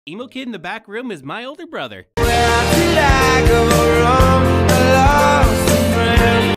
Emo Kid in the back room is my older brother. Where did I